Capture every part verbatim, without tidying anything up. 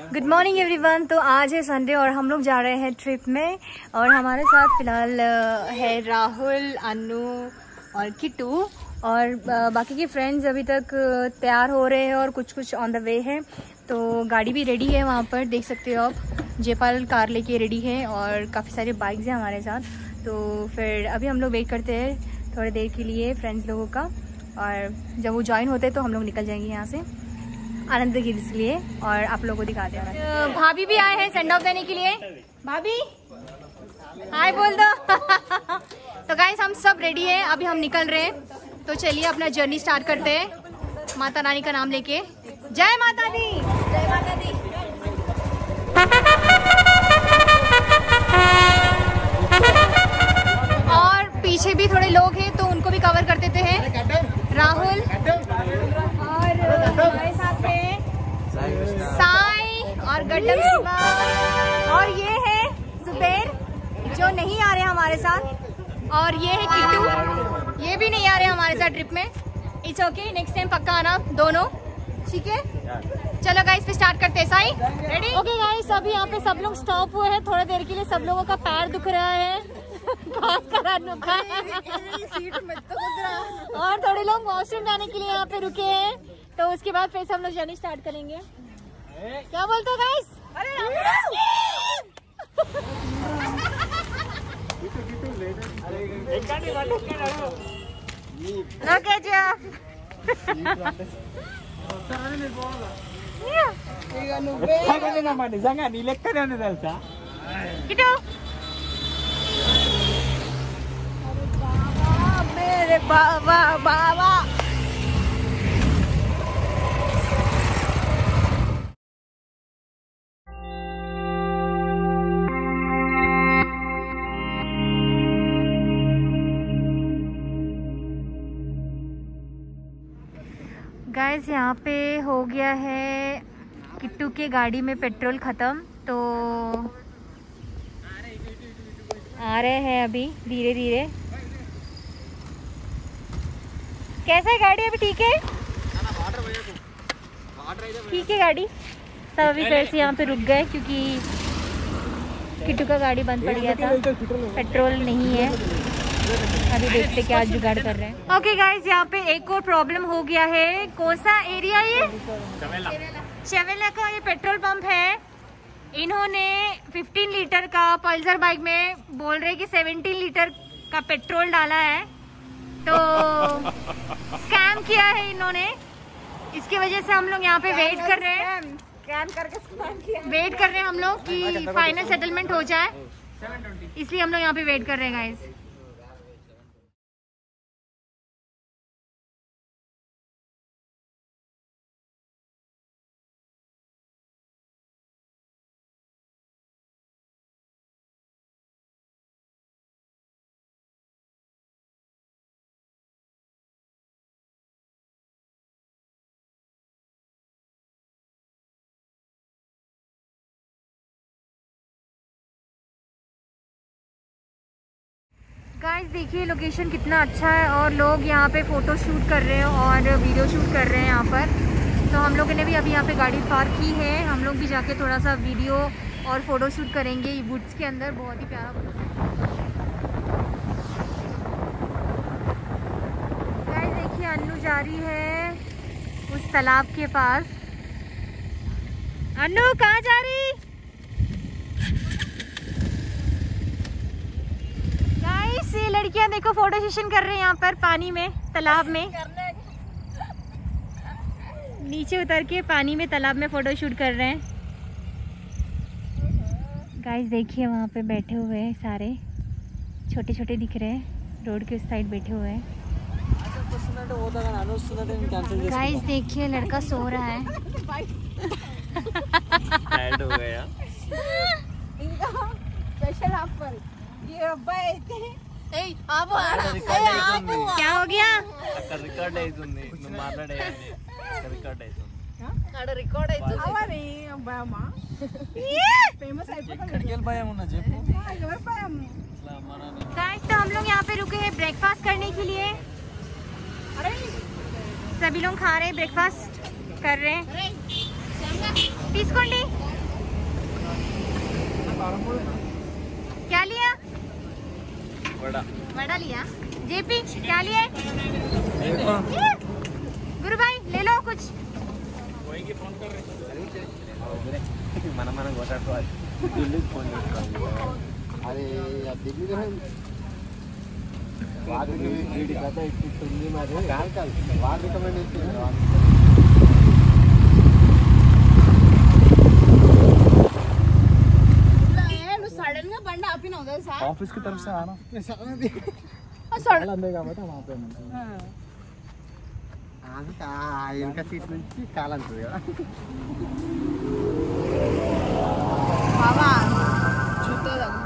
Good morning everyone. तो आज है संडे और हम लोग जा रहे हैं ट्रिप में और हमारे साथ फिलहाल है राहुल, अन्नू और किट्टू और बाकी के फ्रेंड्स अभी तक तैयार हो रहे हैं और कुछ कुछ ऑन द वे है। तो गाड़ी भी रेडी है, वहाँ पर देख सकते हो आप। जयपाल कार लेके रेडी है और काफ़ी सारे बाइक्स हैं हमारे साथ। तो फिर अभी हम लोग वेट करते हैं थोड़ी देर के लिए फ्रेंड्स लोगों का, और जब वो ज्वाइन होते हैं तो हम लोग निकल जाएंगे यहाँ से आनंद गिरी के लिए और आप लोगों को दिखाते हैं। भाभी भी आए हैं सेंड ऑफ देने के लिए। भाभी हाय बोल दो। तो गाइस हम सब रेडी हैं, अभी हम निकल रहे हैं। तो चलिए अपना जर्नी स्टार्ट करते हैं माता रानी का नाम लेके। जय माता दी, जय माता दी। और पीछे भी थोड़े लोग हैं तो उनको भी कवर कर देते हैं। राहुल और हमारे साथ में साई और गड्ढम और ये है जुबैर जो नहीं आ रहे हमारे साथ, और ये है किट्टू, ये भी नहीं आ रहे हमारे साथ ट्रिप में। इट्स ओके, नेक्स्ट टाइम पक्का आना दोनों, ठीक है। चलो गाइस फिर स्टार्ट करते हैं। साई रेडी? ओके गाइस, अभी यहाँ पे सब लोग स्टॉप हुए हैं थोड़ी देर के लिए। सब लोगों का पैर दुख रहा है, खास कर अन्नू का। और थोड़े लोग वॉशरूम जाने के लिए यहाँ पे रुके हैं, तो उसके बाद फिर हम लोग जर्नी स्टार्ट करेंगे। क्या बोलते हो गाइस? Okay Jeff. मेरे बाबा बाबा गाइस, यहाँ पे हो गया है किट्टू के गाड़ी में पेट्रोल ख़त्म, तो आ रहे हैं अभी धीरे धीरे। कैसा है गाड़ी अभी? ठीक है, ठीक है गाड़ी। सब अभी फिर से यहाँ पे रुक गए क्योंकि किट्टू का गाड़ी बंद पड़ गया था, पेट्रोल नहीं है। अभी देखते क्या जुगाड़ कर रहे हैं। ओके गाइस, यहाँ पे एक और प्रॉब्लम हो गया है। कौन सा एरिया ये? चवेला का ये पेट्रोल पंप है। इन्होंने पंद्रह लीटर का पल्सर बाइक में बोल रहे कि सत्रह लीटर का पेट्रोल डाला है, तो स्कैम किया है इन्होंने। इसकी वजह से हम लोग यहाँ पे वेट कर रहे हैं, स्कैम करके स्कैम किया। वेट कर रहे हैं हम लोग कि फाइनल सेटलमेंट हो जाए, इसलिए हम लोग यहाँ पे वेट कर रहे हैं गाइस। गाइस देखिए लोकेशन कितना अच्छा है और लोग यहाँ पे फ़ोटो शूट कर रहे हैं और वीडियो शूट कर रहे हैं यहाँ पर। तो हम लोगों ने भी अभी यहाँ पे गाड़ी पार्क की है, हम लोग भी जाके थोड़ा सा वीडियो और फ़ोटो शूट करेंगे वुड्स के अंदर। बहुत ही प्यारा। गाइस देखिए अन्नू जा रही है उस तालाब के पास। अन्नू कहाँ जा रही? ये लड़कियां देखो फोटो सेशन कर रहे हैं यहाँ पर पानी में, तालाब में। नीचे उतर के पानी में तालाब में फोटो शूट कर रहे हैं। गाइस देखिए वहाँ पे बैठे हुए हैं सारे, छोटे छोटे दिख रहे हैं, रोड के उस साइड बैठे हुए हैं। गाइस देखिए लड़का सो रहा है। हो गया स्पेशल ऑफर ये आप क्या हो गया? रिकॉर्ड तो हम लोग यहाँ पे रुके हैं ब्रेकफास्ट करने के लिए। सभी लोग खा रहे हैं, ब्रेकफास्ट कर रहे हैं। తీసుకోండి क्या लिया? वड़ा वड़ा लिया। जेपी क्या लिए? गुरु भाई ले लो कुछ। మన మనం కొట్టాలి ఢిల్లీకి ఫోన్ చేస్తాం అది ఢిల్లీ వాడికి వీడి కథ ఇస్తుంది మరి కాదు కాదు వాడు రికమెండ్ చేస్తుంది सडन గా బండి ఆపినావు తెలుసా? ऑफिस की तरफ से आना सडन अंदर కాబట్టి वहां पे అది కా ఇంకా సీట్ నుంచి కాలంతుంది కదా बाबा जूते लग।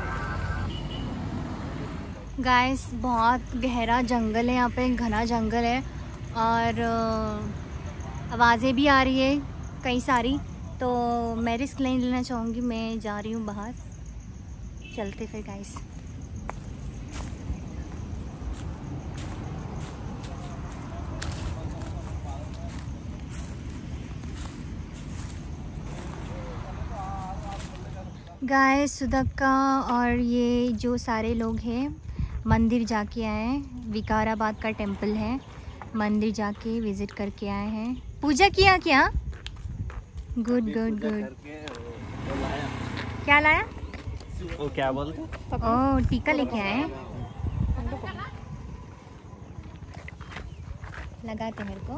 गाइस बहुत गहरा जंगल है यहाँ पे, घना जंगल है और आवाज़ें भी आ रही है कई सारी, तो मैं रिस्क नहीं लेना चाहूँगी। मैं जा रही हूँ बाहर, चलते फिर गाइस। गाइस सुदक्का और ये जो सारे लोग हैं मंदिर जाके आए हैं। विकाराबाद का टेंपल है, मंदिर जाके विजिट करके आए हैं। पूजा किया क्या? Good good good. क्या लाया? वो क्या बोलते? ओह टीका लेके आए हैं। लगाते मेरे को।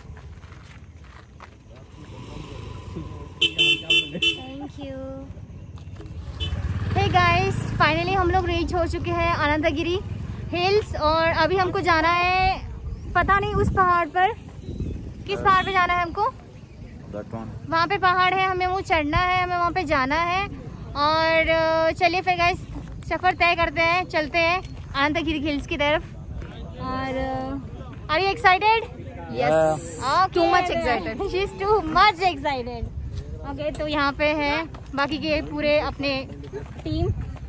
Thank you. Hey guys finally हम लोग रीच हो चुके हैं अनंतगिरी हिल्स और अभी हमको जाना है पता नहीं उस पहाड़ पर, किस पहाड़ पे जाना है हमको? वहाँ पे पहाड़ है, हमें वो चढ़ना है, हमें वहाँ पे जाना है। और चलिए फिर गाइस सफ़र तय करते हैं, चलते हैं अनंतगिरी हिल्स की तरफ। और are you excited? Yes, too much excited. She is too much excited. Okay तो यहाँ पे है बाकी के पूरे अपने टीम।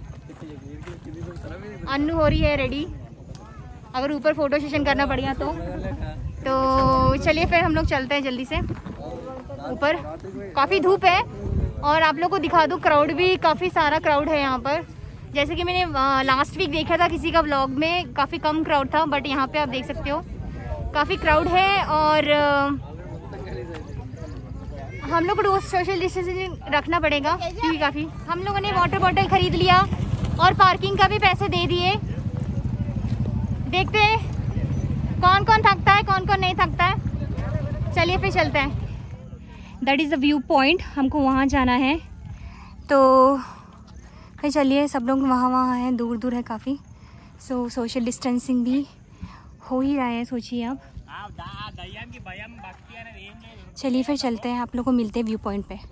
अन्नू हो रही है रेडी, अगर ऊपर फोटो सेशन करना पड़ेगा तो तो चलिए फिर हम लोग चलते हैं जल्दी से ऊपर। काफ़ी धूप है और आप लोग को दिखा दूँ क्राउड भी काफ़ी सारा क्राउड है यहाँ पर। जैसे कि मैंने लास्ट वीक देखा था किसी का व्लॉग में, काफ़ी कम क्राउड था, बट यहाँ पे आप देख सकते हो काफ़ी क्राउड है। और हम लोग को सोशल डिस्टेंसिंग रखना पड़ेगा क्योंकि काफ़ी हम लोगों ने वाटर बॉटल खरीद लिया और पार्किंग का भी पैसे दे दिए। देखते हैं कौन कौन थकता है कौन कौन नहीं थकता है। चलिए फिर चलते हैं। That is the view point, हमको वहाँ जाना है। तो फिर चलिए सब लोग वहाँ वहाँ हैं, दूर दूर है काफ़ी, सो सोशल डिस्टेंसिंग भी हो ही रहा है। सोचिए आप। चलिए फिर चलते हैं, आप लोग को मिलते हैं व्यू पॉइंट पे।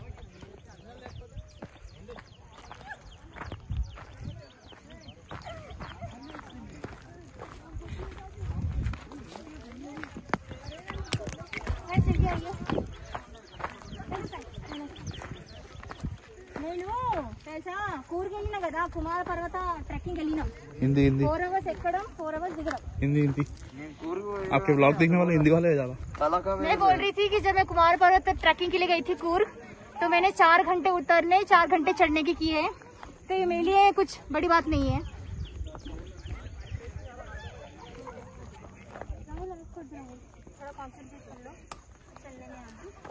कुमार पर्वत ट्रैकिंग हिंदी हिंदी फोर अवर्स एकड़म फोर अवर्स दिगड़म हिंदी हिंदी आपके ब्लॉग देखने वाले हिंदी वाले ज़्यादा। मैं बोल रही थी कि जब मैं कुमार पर्वत ट्रैकिंग के लिए गई थी कूर्ग, तो मैंने चार घंटे उतरने चार घंटे चढ़ने की किए हैं, तो ये मेरे लिए कुछ बड़ी बात नहीं है। थोड़ा कॉन्सेंट्रेट कर लो चलने में।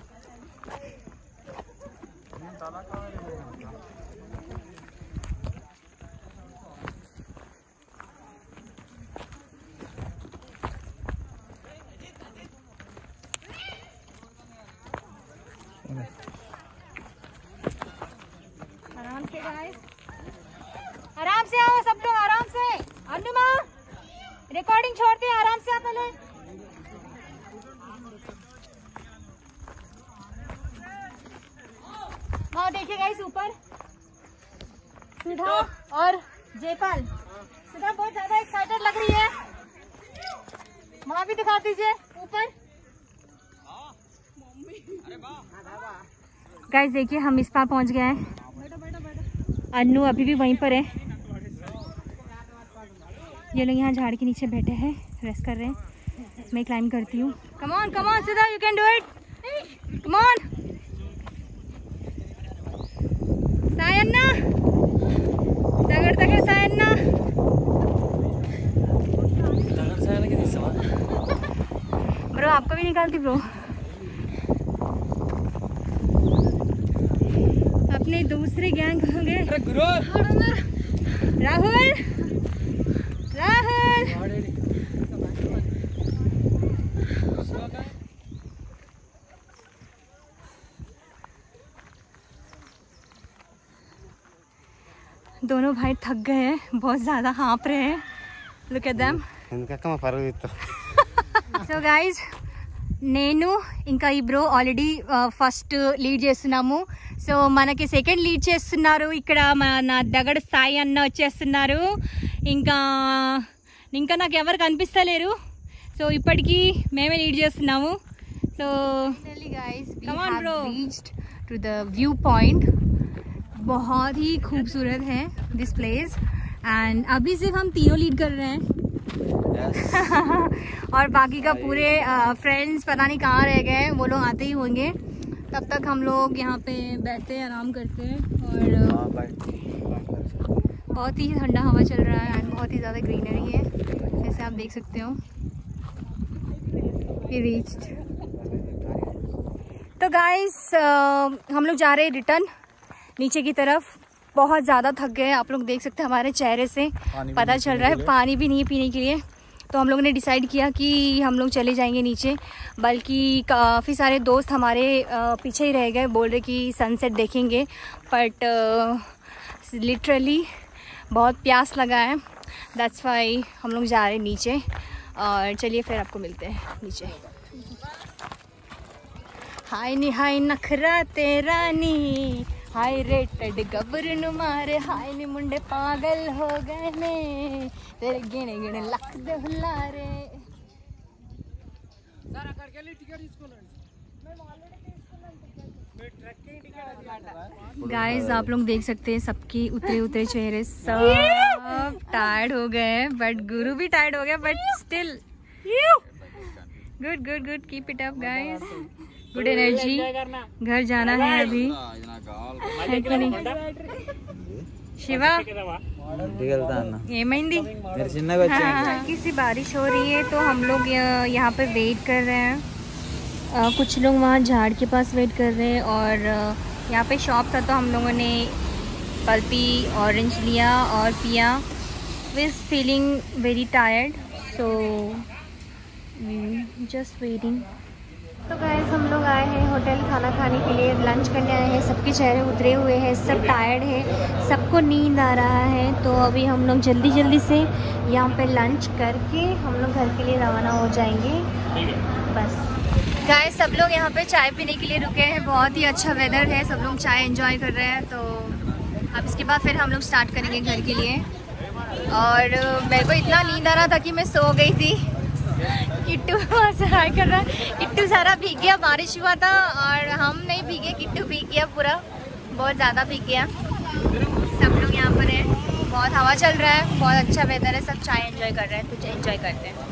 आराम से गाइस, आराम से आओ सब लोग, आराम से। अनुमा रिकॉर्डिंग छोड़ते हैं, आराम से आप पहले। हाँ देखिए गाइस ऊपर सुधा और जयपाल। सुधा बहुत ज्यादा एक्साइटेड लग रही है, वहाँ भी दिखा दीजिए ऊपर। गाइस देखिए हम इस पार पहुँच गए हैं, अन्नू अभी भी वहीं पर है। ये लोग यहाँ झाड़ के नीचे बैठे हैं, रेस्ट कर रहे हैं। मैं क्लाइंब करती हूँ। Come on come on Sudha, you can do it, come on Sai Anna. भी निकालती ब्रो। अपने दूसरे गैंग होंगे राहुल राहुल दोनों भाई थक गए हैं, बहुत ज़्यादा हाँप रहे हैं। Look at them. So guys నేను ఇంకా ఈ బ్రో ఆల్రెడీ ఫస్ట్ లీడ్ చేస్తున్నాము. సో మనకి సెకండ్ లీడ్ చేస్తున్నారు ఇక్కడ మన దగడ సాయి అన్న వచ్చేస్తున్నారు. ఇంకా ఇంకా నాకు ఎవరు కనిపిస్తలేరు. సో ఇప్పటికీ మేమే లీడ్ చేస్తున్నాము. So come on bro, reached to the view point. बहुत ही खूबसूरत है दिस प्लेस एंड अभी सिर्फ हम तीनों लीड कर रहे हैं. yes. और बाकी का पूरे फ्रेंड्स पता नहीं कहाँ रह गए, वो लोग आते ही होंगे. तब तक हम लोग यहाँ पे बैठते हैं, आराम करते हैं. और बहुत ही ठंडा हवा चल रहा है एंड बहुत ही ज़्यादा ग्रीनरी है जैसे आप देख सकते हो. We reached. तो गाइस हम लोग जा रहे हैं रिटर्न नीचे की तरफ. बहुत ज़्यादा थक गए, आप लोग देख सकते हैं हमारे चेहरे से पता चल रहा है. पानी भी नहीं है पीने के लिए. तो हम लोगों ने डिसाइड किया कि हम लोग चले जाएंगे नीचे. बल्कि काफ़ी सारे दोस्त हमारे पीछे ही रह गए, बोल रहे कि सनसेट देखेंगे. बट लिटरली बहुत प्यास लगा है, दैट्स वाई हम लोग जा रहे हैं नीचे. और चलिए फिर आपको मिलते हैं नीचे. हाय नी हाय नखरा तेरा नी, हाय रेटेड गबरन मारे, हाय नी मुंडे पागल हो गए ने, तेरे गिने गिने लख दे हुलारे. गाइस आप लोग देख सकते हैं सबकी उतरे उतरे चेहरे, सब टायर्ड हो गए हैं. बट गुरु भी टायर्ड हो गया, but still good good good. Keep it up guys, good energy. घर जाना है अभी, है कि नहीं शिवा? ఏమైంది? किसी बारिश हो रही है तो हम लोग यहाँ पे वेट कर रहे हैं. आ, कुछ लोग वहाँ झाड़ के पास वेट कर रहे हैं. और यहाँ पे शॉप था तो हम लोगों ने पल्पी ऑरेंज लिया और पिया. Was feeling very tired, so just waiting. तो गाइस हम लोग आए हैं होटल खाना खाने के लिए, लंच करने आए हैं. सबके चेहरे उतरे हुए हैं, सब टायर्ड है, सबको नींद आ रहा है. तो अभी हम लोग जल्दी जल्दी से यहाँ पे लंच करके हम लोग घर के लिए रवाना हो जाएंगे. बस गाइस सब लोग यहाँ पे चाय पीने के लिए रुके हैं. बहुत ही अच्छा वेदर है, सब लोग चाय एंजॉय कर रहे हैं. तो अब इसके बाद फिर हम लोग स्टार्ट करेंगे घर के लिए. और मेरे को इतना नींद आ रहा था कि मैं सो गई थी. किट्टू वहाँ से हाय कर रहा है. किट्टू सारा भीग गया, बारिश हुआ था और हम नहीं भीगे, किट्टू भीग गया पूरा, बहुत ज़्यादा भीग गया. सब लोग यहाँ पर हैं, बहुत हवा चल रहा है, बहुत अच्छा वेदर है, सब चाय एंजॉय कर रहे हैं. तो एंजॉय करते हैं.